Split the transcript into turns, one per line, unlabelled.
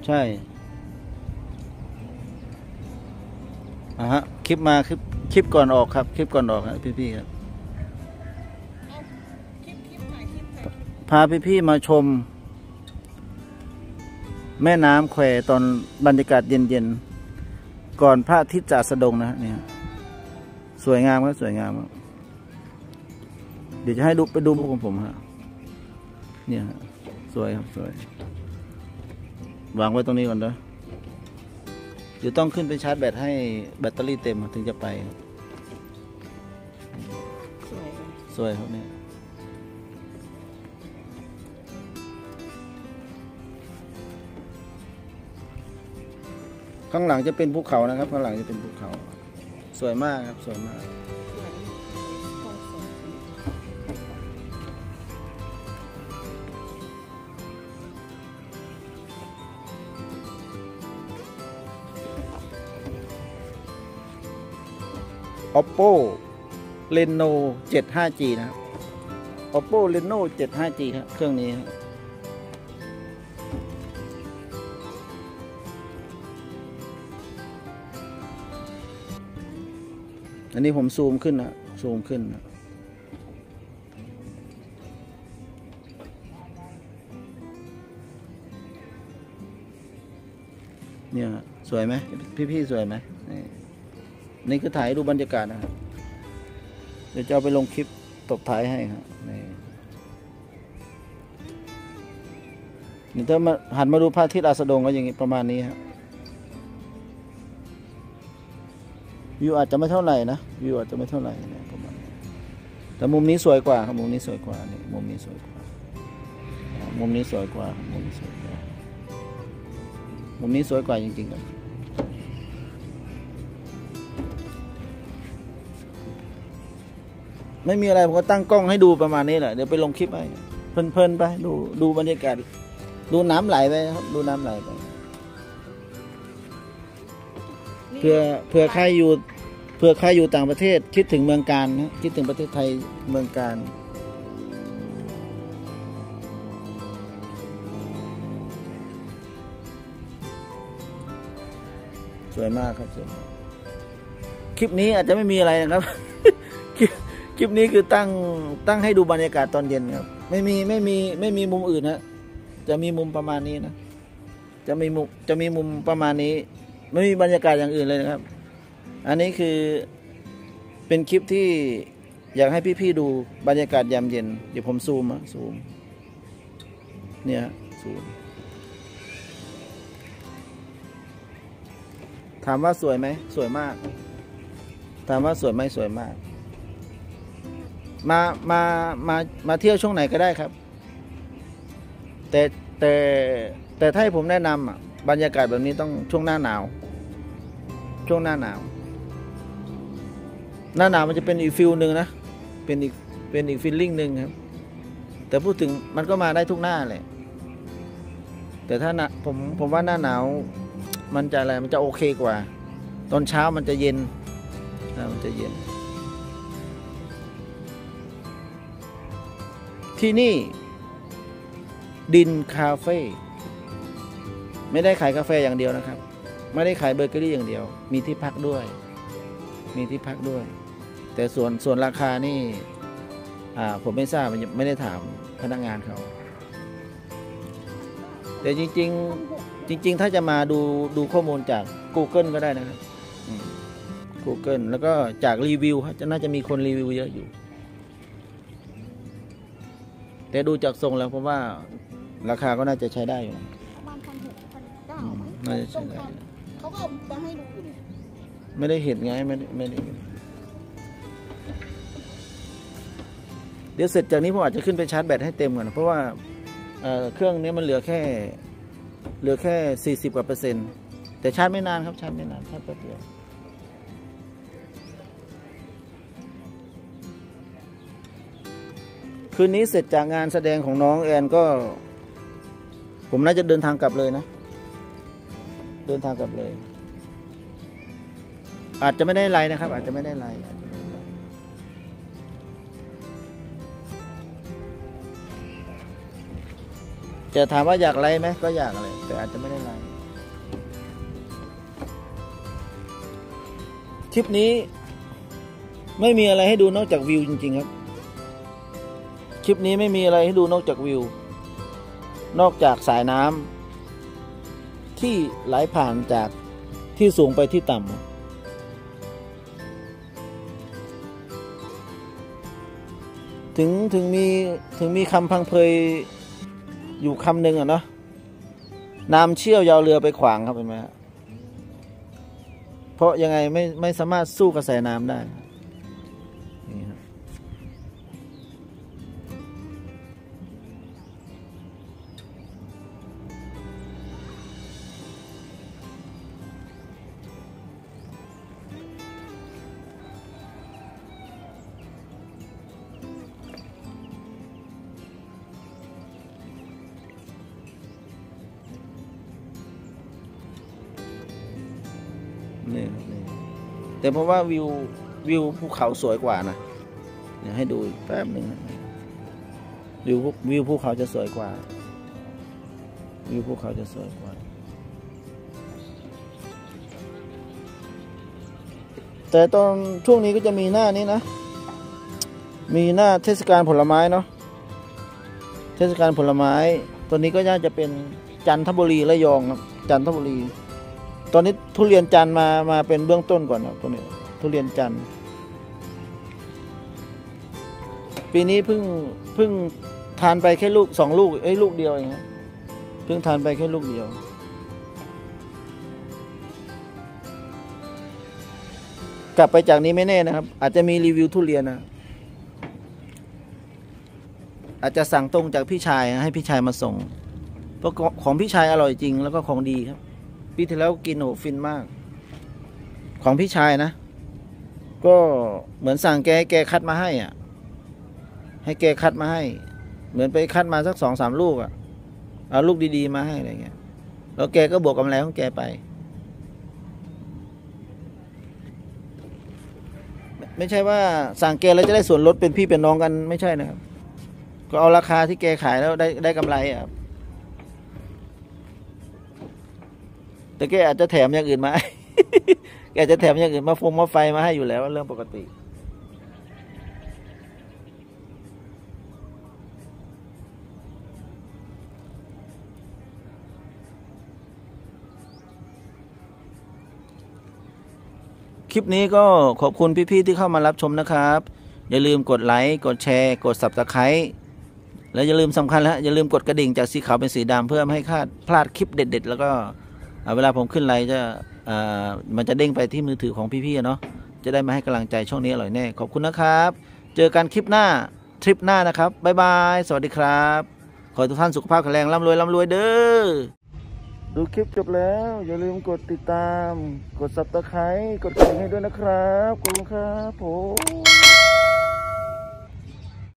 ใช่ฮะคลิปมาคลิปก่อนออกครับคลิปก่อนออกครับพี่ๆครับพาพี่ๆมาชมแม่น้ำแควตอนบรรยากาศเย็นๆก่อนพระอาทิตย์จะสะดงนะเนี่ยสวยงามครับสวยงามครับเดี๋ยวจะให้ดูไปดูพวกของผมฮะเนี่ยสวยครับสวยวางไว้ตรงนี้ก่อนเด้อเดี๋ยวต้องขึ้นไปชาร์จแบตให้แบตเตอรี่เต็มถึงจะไปสวยครับเนี่ยข้างหลังจะเป็นภูเขานะครับข้างหลังจะเป็นภูเขาสวยมากครับสวยมากOppo Reno 7 5G นะครับ Oppo Reno 7 5G ครับเครื่องนี้ครับอันนี้ผมซูมขึ้นนะซูมขึ้นนะเนี่ยสวยไหมพี่ๆสวยไหมนี่คือถ่ายดูบรรยากาศนะครับเดี๋ยวจะเอาไปลงคลิปตบท้ายให้ครับนี่ถ้ามาหันมาดูพระอาทิตย์อาสดงก็อย่างนี้ประมาณนี้ครับวิวอาจจะไม่เท่าไหร่นะวิวอาจจะไม่เท่าไหร่นะประมาณนี้แต่มุมนี้สวยกว่าครับมุมนี้สวยกว่านี่มุมนี้สวยกว่ามุมนี้สวยกว่ามุมนี้สวยกว่ามุมนี้สวยกว่าจริงๆครับไม่มีอะไรผมก็ตั้งกล้องให้ดูประมาณนี้แหละเดี๋ยวไปลงคลิปให้เพลินๆไปดูบรรยากาศดูน้ำไหลไปครับดูน้ำไหลไปเพื่อใครอยู่ต่างประเทศคิดถึงเมืองการนะคิดถึงประเทศไทยเมืองการสวยมากครับสวยมากคลิปนี้อาจจะไม่มีอะไรนะครับ คลิปนี้คือตั้งให้ดูบรรยากาศตอนเย็นครับไม่มีมุมอื่นนะจะมีมุมประมาณนี้นะจะมีมุมประมาณนี้ไม่มีบรรยากาศอย่างอื่นเลยนะครับอันนี้คือเป็นคลิปที่อยากให้พี่ๆดูบรรยากาศยามเย็นเดี๋ยวผมซูมเนี่ยซูมถามว่าสวยไหมสวยมากถามว่าสวยไหมสวยมากมาเที่ยวช่วงไหนก็ได้ครับแต่ถ้าให้ผมแนะนำบรรยากาศแบบนี้ต้องช่วงหน้าหนาวช่วงหน้าหนาวมันจะเป็นอีกฟิลหนึ่งนะเป็นอีกฟีลลิ่งหนึ่งครับแต่พูดถึงมันก็มาได้ทุกหน้าเลยแต่ถ้าผมว่าหน้าหนาวมันจะโอเคกว่าตอนเช้ามันจะเย็นมันจะเย็นที่นี่ดินคาเฟ่ไม่ได้ขายกาแฟอย่างเดียวนะครับไม่ได้ขายเบเกอรี่อย่างเดียวมีที่พักด้วยแต่ส่วนราคานี่ผมไม่ทราบไม่ได้ถามพนักงานเขาแต่จริงถ้าจะมาดูข้อมูลจาก Google ก็ได้นะครับGoogle แล้วก็จากรีวิวน่าจะมีคนรีวิวเยอะอยู่แต่ดูจากทรงแล้วผมว่าราคาก็น่าจะใช้ได้อยู่ประมาณ1,600 1,900น่าจะใช้ได้เขาก็มาให้ดูไม่ได้เห็นไงไม่ได้เดี๋ยวเสร็จจากนี้ผมอาจจะขึ้นไปชาร์จแบตให้เต็มก่อนเพราะว่าเครื่องนี้มันเหลือแค่40 กว่า%แต่ชาร์จไม่นานครับชาร์จไม่นานชาร์จแป๊บเดียวคืนนี้เสร็จจากงานแสดงของน้องแอนก็ผมน่าจะเดินทางกลับเลยนะเดินทางกลับเลยอาจจะไม่ได้ไลน์นะครับอาจจะไม่ได้ไลน์จะถามว่าอยากไลน์ไหมก็อยากเลยแต่อาจจะไม่ได้ไลน์คลิปนี้ไม่มีอะไรให้ดูนอกจากวิวจริงๆครับคลิปนี้ไม่มีอะไรให้ดูนอกจากวิวนอกจากสายน้ำที่ไหลผ่านจากที่สูงไปที่ต่ำถึงมีคำพังเพยอยู่คำหนึ่งอ่ะเนาะน้ำเชี่ยวยาวเรือไปขวางครับเห็นไหมฮะเพราะยังไงไม่สามารถสู้กระแสน้ำได้นี่ครับนี่แต่เพราะว่าวิวภูเขาสวยกว่านะเดี๋ยวให้ดูแป๊บหนึ่งวิวภูเขาจะสวยกว่าวิวภูเขาจะสวยกว่าแต่ตอนช่วงนี้ก็จะมีหน้านี้นะมีหน้าเทศกาลผลไม้เนาะเทศกาลผลไม้ตัวนี้ก็น่าจะเป็นจันทบุรีระยองครับจันทบุรีตอนนี้ทุเรียนจันทร์มาเป็นเบื้องต้นก่อนครับตัวนี้ทุเรียนจันทร์ปีนี้เพิ่งทานไปแค่ลูก2 ลูกลูกเดียวเองครับเพิ่งทานไปแค่ลูกเดียวกลับไปจากนี้ไม่แน่นะครับอาจจะมีรีวิวทุเรียนนะอาจจะสั่งตรงจากพี่ชายให้พี่ชายมาส่งเพราะของพี่ชายอร่อยจริงแล้วก็ของดีครับปีที่แล้วกินโหฟินมากของพี่ชายนะก็เหมือนสั่งแกคัดมาให้อ่ะให้แกคัดมาให้เหมือนไปคัดมาสัก2-3 ลูกอ่ะเอาลูกดีๆมาให้อะไรเงี้ยแล้วแกก็บวกกำไรของแกไปไม่ใช่ว่าสั่งแกแล้วจะได้ส่วนลดเป็นพี่เป็นน้องกันไม่ใช่นะครับก็เอาราคาที่แกขายแล้วได้กำไรอ่ะแต่แกอาจจะแถมอย่างอื่นมา แกจะแถมอย่างอื่นมาไฟมาให้อยู่แล้วเรื่องปกติคลิปนี้ก็ขอบคุณพี่ๆที่เข้ามารับชมนะครับอย่าลืมกดไลค์กดแชร์กด Subscribe แล้วอย่าลืมสำคัญแล้วอย่าลืมกดกระดิ่งจากสีขาวเป็นสีดำเพื่อไม่ให้พลาดคลิปเด็ดๆแล้วก็เวลาผมขึ้นไลฟ์มันจะเด้งไปที่มือถือของพี่ๆเนาะจะได้มาให้กำลังใจช่องนี้อร่อยแน่ขอบคุณนะครับเจอกันคลิปหน้าทริปหน้านะครับบ๊ายบายสวัสดีครับขอให้ทุกท่านสุขภาพแข็งแรงร่ำรวยเด้อดูคลิปจบแล้วอย่าลืมกดติดตามกด Subscribe กดกระดิ่งให้ด้วยนะครับขอบคุณครับผม